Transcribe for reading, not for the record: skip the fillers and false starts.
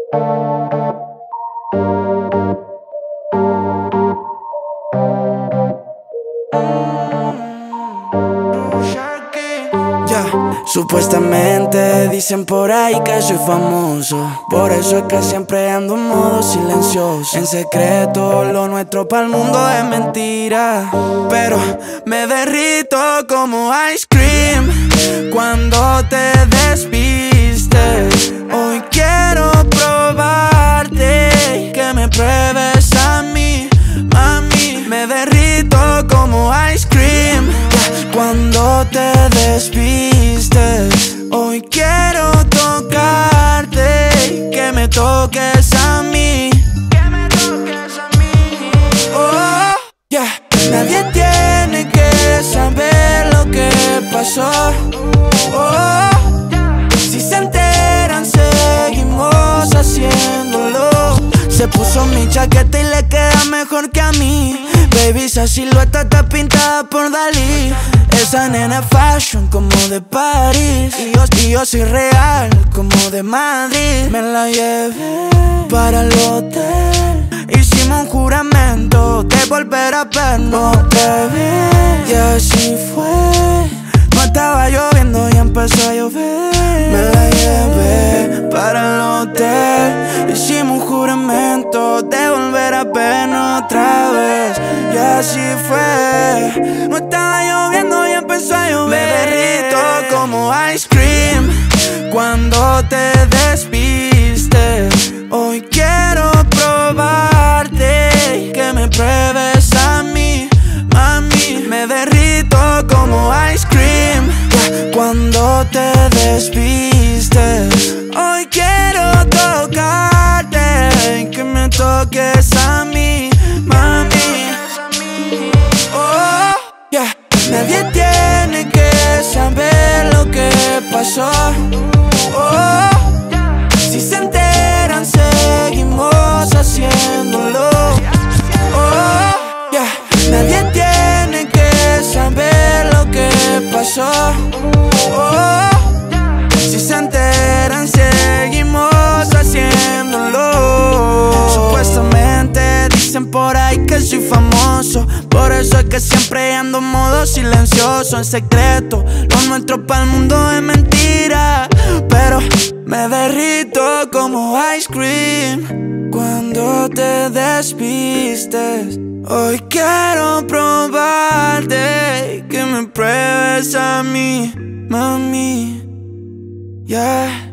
Supuestamente dicen por ahí que soy famoso, por eso es que siempre ando en modo silencioso. En secreto lo nuestro pa'l mundo es mentira, pero me derrito como ice cream cuando te despistes. Hoy quiero probarte, que me pruebes a mí, mami. Me derrito como ice cream cuando te despistes. Hoy quiero tocarte, que me toques a mí, que me toques a mí. Oh, yeah. Nadie tiene que saber lo que pasó. Oh, si se enteran seguimos haciéndolo. Se puso mi chaqueta y le queda mejor que a mí. Baby, esa silueta está pintada por Dalí. Esa nena es fashion como de París, y yo soy real como de Madrid. Me la llevé para el hotel, hicimos un juramento de volver a vernos, bebé. Y así fue. No estaba lloviendo y empezó a llover. Me la llevé para el hotel, hicimos un juramento de volver a vernos otra vez. Y así fue. No estaba lloviendo y empezó a llover. Me derrito como ice cream cuando te despistes. Hoy quiero probarte, que me pruebes a mí, mami. Me derrito como ice cream cuando te despistes. Hoy quiero tocarte, que me toques a mí, mami. Oh, yeah. Nadie tiene que saber lo que pasó. Oh, si se enteran seguimos haciéndolo. Oh, yeah. Nadie tiene que saber lo que pasó. Oh, si se enteran seguimos haciéndolo. Supuestamente dicen por ahí que soy famoso, por eso es que siempre ando en modo silencioso. En secreto lo nuestro pa'l mundo es mentira, pero me derrito como ice cream cuando te despistes. Hoy quiero probarte, que me pruebes a mí, mami. Yeah.